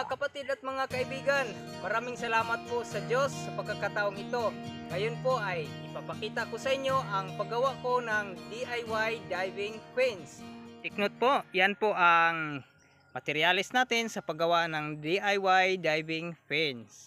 Mga kapatid at mga kaibigan, maraming salamat po sa Diyos sa pagkakataong ito. Ngayon po ay ipapakita ko sa inyo ang paggawa ko ng DIY diving fins. Take note po, yan po ang materialis natin sa paggawa ng DIY diving fins.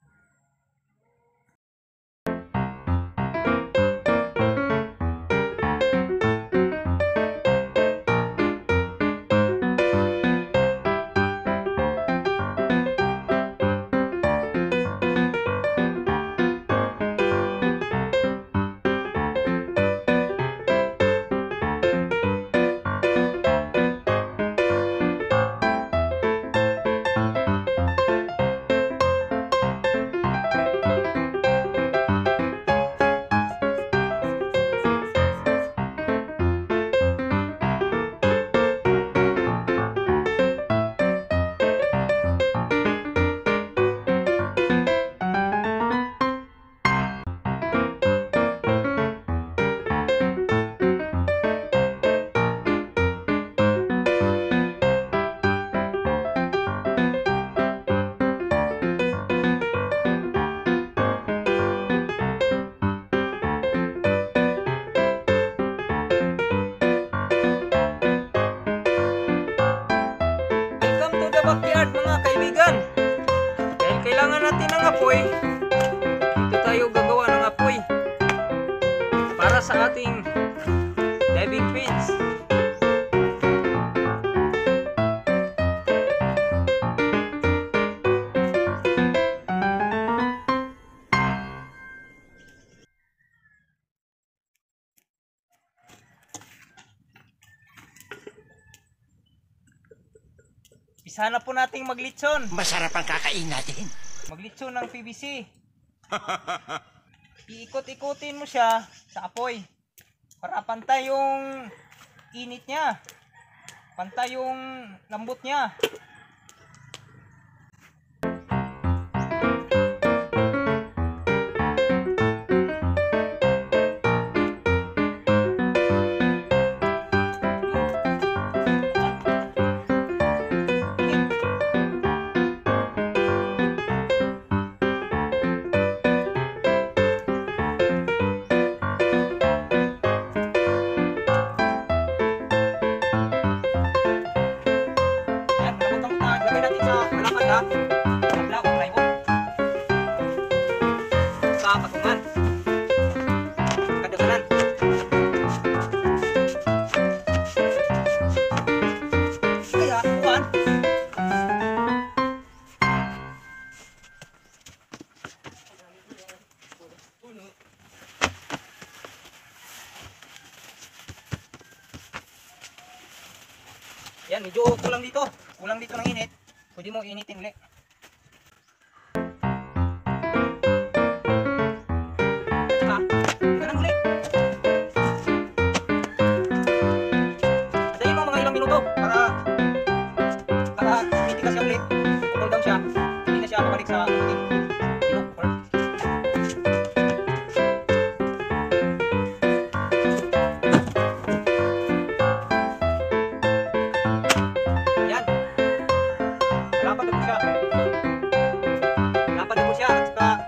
Backyard mga kaibigan, dahil kailangan natin ng apoy, dito tayo gagawa ng apoy para sa ating diving fins. Isa na po nating maglitson. Masarap ang kakain natin. Maglitson ng PVC. Iikot-ikutin mo siya sa apoy para pantay yung init niya, pantay yung lambot niya. Tabla o plywood sa patungan kadaganan. Kaya buwan yan, medyo kulang dito ng init. Pwede mo initin ulit. Ganun ulit. Adayin mo mga ilang minuto para mitigas siya ulit. Cool down siya. Hindi na siya babalik sa ating ilog. Lapad na po siya at saka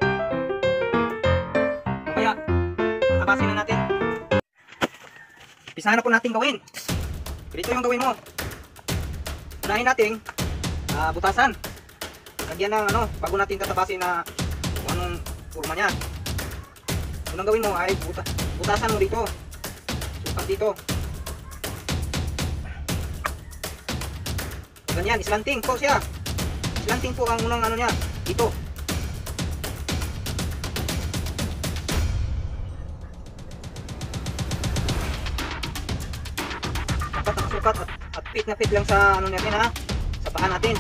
mamaya tabasin na natin. Pisahan na po natin gawin. Ganito yung gawin mo. Unahin natin butasan. Lagyan ng bago natin tatabasin na kung anong forma niya. Unang gawin mo ay butasan mo dito. Sukat dito. Ganyan, slanting po siya. Slanting po ang unang niya, dito. Dapat nakasukat at fit na fit lang sa natin sa paa natin.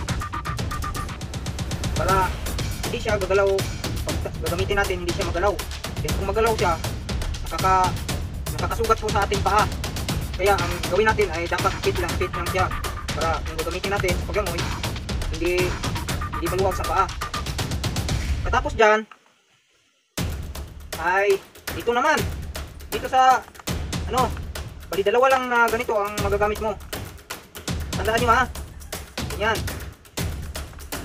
Para hindi siya gagalaw, pag gagamitin natin hindi siya magalaw. Kasi kung magalaw siya, nakakasugat po sa ating paa. Kaya ang gawin natin ay dapat fit lang siya. Para kung gagamitin natin sa paglangoy, hindi maluwag sa paa. Katapos dyan ay dito naman, dito sa bali dalawa lang na ganito ang magagamit mo. Tandaan nyo ha. Yan.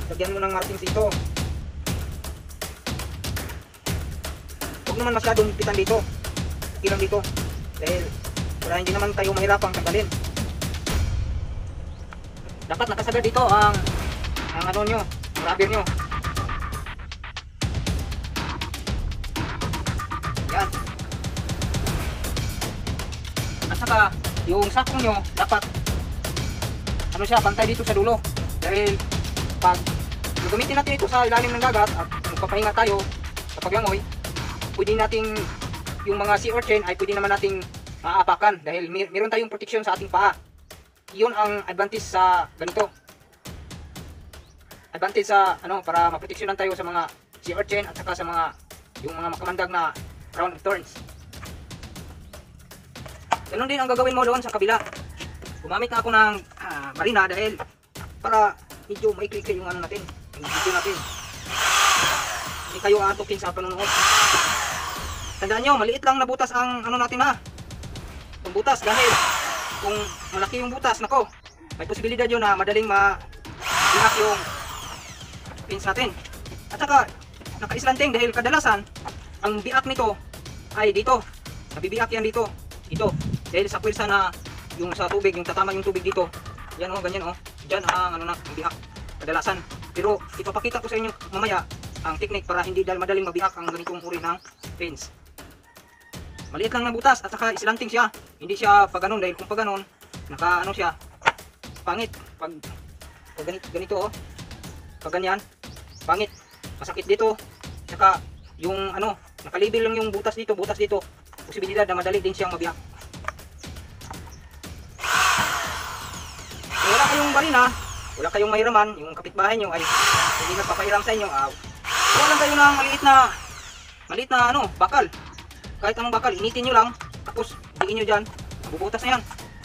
lagyan mo ng markings dito. Huwag naman masyadong higpitan dito. Okay lang dito. Dahil para hindi naman tayo mahirapang tanggalin. Dapat nakasagad dito ang ano nyo, rubber nyo. Yan. At saka yung sakong nyo dapat ano siya, pantay dito sa dulo. Dahil pag gagamitin natin ito sa ilalim ng dagat at magpapahinga tayo sa paglangoy, pwede nating yung mga sea urchin ay pwede naman nating maaapakan dahil meron tayong protection sa ating paa. Yun ang advantage sa ganito. Advantage sa ano, para maproteksyonan tayo sa mga sea urchin at saka sa mga yung mga makamandag na crown of thorns. Ganun din ang gagawin mo doon sa kabila. Gumamit na ako ng marina dahil para medyo maikli yung ano natin, yung video natin. Hindi kayo aantukin sa panunood. Tandaan nyo, maliit lang na butas ang ano natin ha. Yung butas dahil kung malaki yung butas, nako, may posibilidad yun na madaling ma-binak yung pins natin. At saka naka-islanting dahil kadalasan ang biak nito ay dito. Nabibiak yan dito. Ito. Dahil sa pwersa na yung sa tubig, yung tatama yung tubig dito. Yan o, ganyan o. Diyan ang ano na, ang biak. Kadalasan. Pero ipapakita ko sa inyo mamaya ang technique para hindi dahil madaling mabiak ang ganitong uri ng pins. Maliit lang na butas at saka islanting siya. Hindi siya pag ganun dahil kung pag ganun, naka ano siya, pangit. Pag ganito oh. Pag ganyan, pangit. Masakit dito. Saka yung ano, nakalibel lang yung butas dito, posibilidad na madali din siyang mabiyak. Kung wala kayong barina, wala kayong mahiraman, yung kapitbahay nyo ay hindi nagpapairam sa inyo, wala lang kayo ng maliit na ano, bakal. Kahit anong bakal, initin nyo lang, tapos diin nyo dyan, bubutas na yan.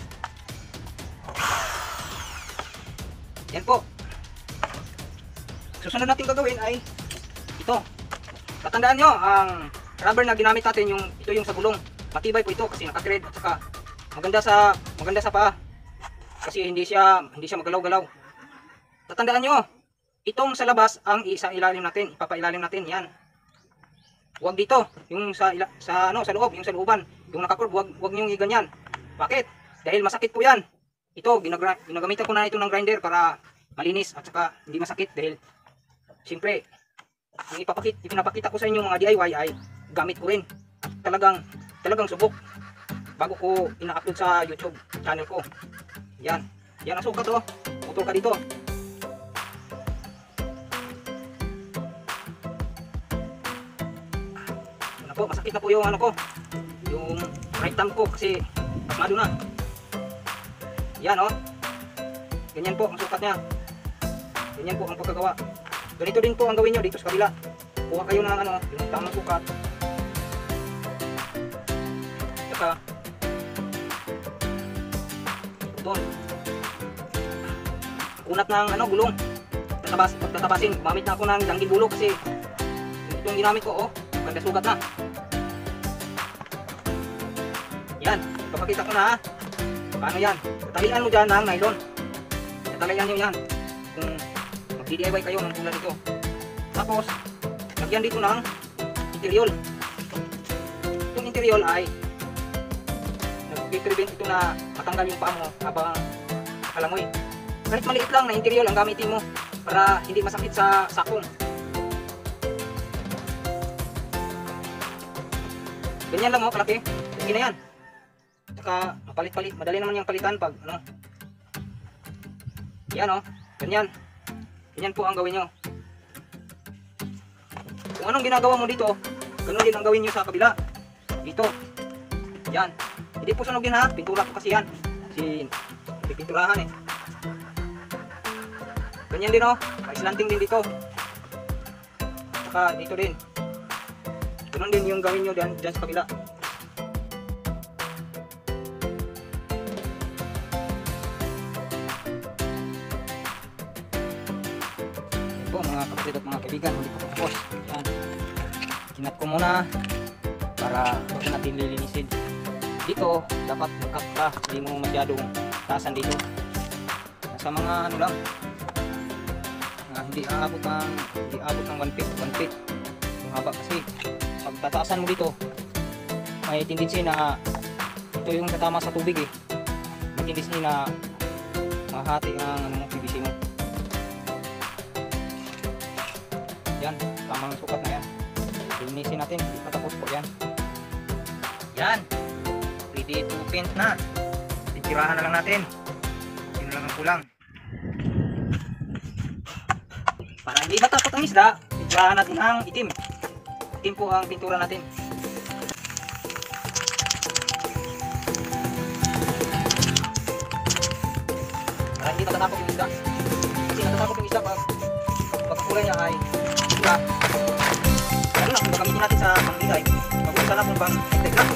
Yan po. Susunod natin gagawin ay ito. Tatandaan nyo, ang rubber na ginamit natin, ito yung sa gulong. Matibay po ito kasi naka-thread at saka maganda sa paa. Kasi hindi siya magalaw-galaw. Tatandaan nyo, itong sa labas ang ilalim natin, ipapailalim natin yan. Huwag dito, yung sa loob, yung sa looban, yung naka-curve, huwag niyo iganyan. Bakit? Dahil masakit po yan. Ito, ginagamitan ko na ito ng grinder para malinis at saka hindi masakit dahil siyempre, yung ipinapakita ko sa inyo mga DIY ay gamit ko rin. Talagang subok bago ko ina-upload sa YouTube channel ko. Yan ang sukat oh. Putol ka dito. Ano po, masakit na po yung ano ko, yung right thumb ko kasi pasmado na. Yan oh. Ganyan po ang sukat niya. Ganyan po ang pagkagawa. Ganito din po ang gawin nyo dito sa kabila. Kuha kayo ng ano, yung tamang sukat. Saka putol. Kunat ng ano, gulong. Pagtatabasin, gumamit na ako ng langgin bulo kasi itong ginamit ko, oh, ganda sugat na. Yan, papakita ko na ha. Paano yan? Tatalian mo dyan ng nylon. Tatalian nyo yan. Kung mag-DIY kayo ng tulad ito. Tapos, lagyan dito ng interior. Itong interior ay nag-prevent ito na matanggal yung paa mo habang nakalangoy. Kahit maliit lang na interior ang gamitin mo para hindi masakit sa sakong. Ganyan lang oh, kalaki. Sige na yan. Saka mapalit-palit, madali naman yung palitan pag ano. Yan oh, ganyan. Ganyan po ang gawin nyo. Kung anong ginagawa mo dito, ganun din ang gawin nyo sa kabila. Dito. Yan. Hindi po sunogin ha, pintura ko kasi yan. Kasi pipinturahan eh. Ganyan din oh, slanting din dito. Saka dito din. Ganun din yung gawin nyo dyan sa kabila. Ito mga kapatid at mga kaibigan, hindi ko tapos. Yan. Kinat ko muna para huwag natin lilinisin. Dito dapat magkap ka, hindi mo masyadong tasan dito. Nasa mga ano lang, hindi aabot ng 1 feet yung haba, kasi pag tataasan mo dito may tendency na ito yung tatama sa tubig may tendency na mahati ang PVC mo. Yan, tamang sukat na yan. Linisin natin, hindi pa tapos po yan. Yan, ready to paint na. Titirahan na lang natin. Yun lang ang kulang. Para hindi matapot ang isda, titirahan natin ang itim. Itim po ang pintura natin. Para hindi matatapok yung isda. Kasi natatapok yung isda pag pagkakulay niya ay isda. Lalo na kung gagamitin natin sa pangilay, mag-usa na kung pang intek lang.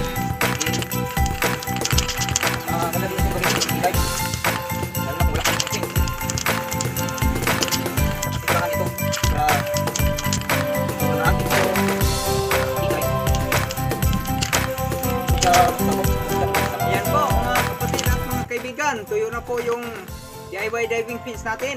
Madali natin gagamitin sa pangilay. Lalo na kung wala kang pangilay. Titirahan ito sa ating pangilay. Ayan po mga kapatid at mga kaibigan, tuyo na po yung DIY diving fins natin.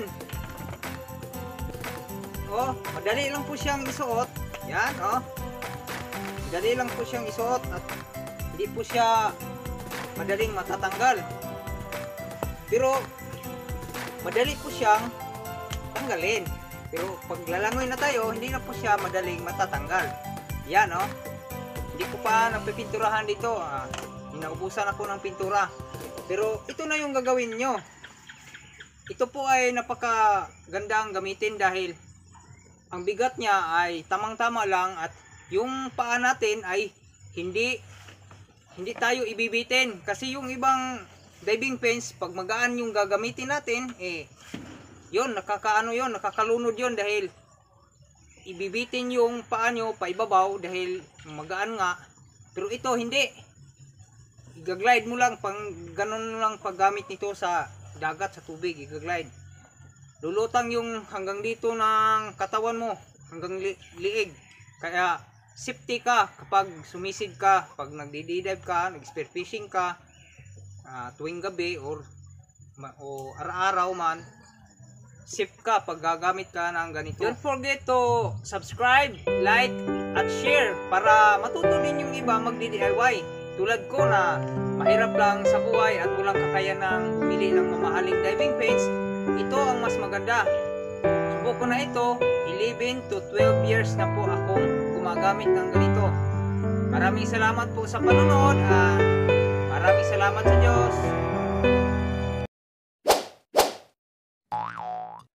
Oh, madali lang po siyang isuot. Yan, oh. Madali lang po siyang isuot at hindi po siya madaling matatanggal. Pero madali po siyang tanggalin. Pero pag lalangoy na tayo, hindi na po siya madaling matatanggal. Yan, oh. Hindi ko pa nagpipinturahan dito. Inaubusan ako ng pintura. Pero ito na yung gagawin nyo. Ito po ay napakagandang gamitin dahil ang bigat niya ay tamang-tama lang at yung paa natin ay hindi tayo ibibitin. Kasi yung ibang diving fins, pag magaan yung gagamitin natin, yun, nakakalunod yun dahil ibibitin yung paa nyo paibabaw dahil magaan nga. Pero ito hindi. Igaglide mo lang, ganun lang paggamit nito sa dagat, sa tubig, igaglide. Lulutang yung hanggang dito ng katawan mo, hanggang liig. Kaya safety ka kapag sumisid ka, pag nagdi-dive ka, nag-spear fishing ka, tuwing gabi o araw-araw man, safe ka pag gagamit ka ng ganito. Don't forget to subscribe, like, at share para matuto din yung iba magdi-DIY. Tulad ko na mahirap lang sa buhay at walang kakayanang bumili ng mamahaling diving fins, ito ang mas maganda. Subukan ko na ito, 11 to 12 years na po akong gumagamit ng ganito. Maraming salamat po sa panonood at maraming salamat sa Diyos.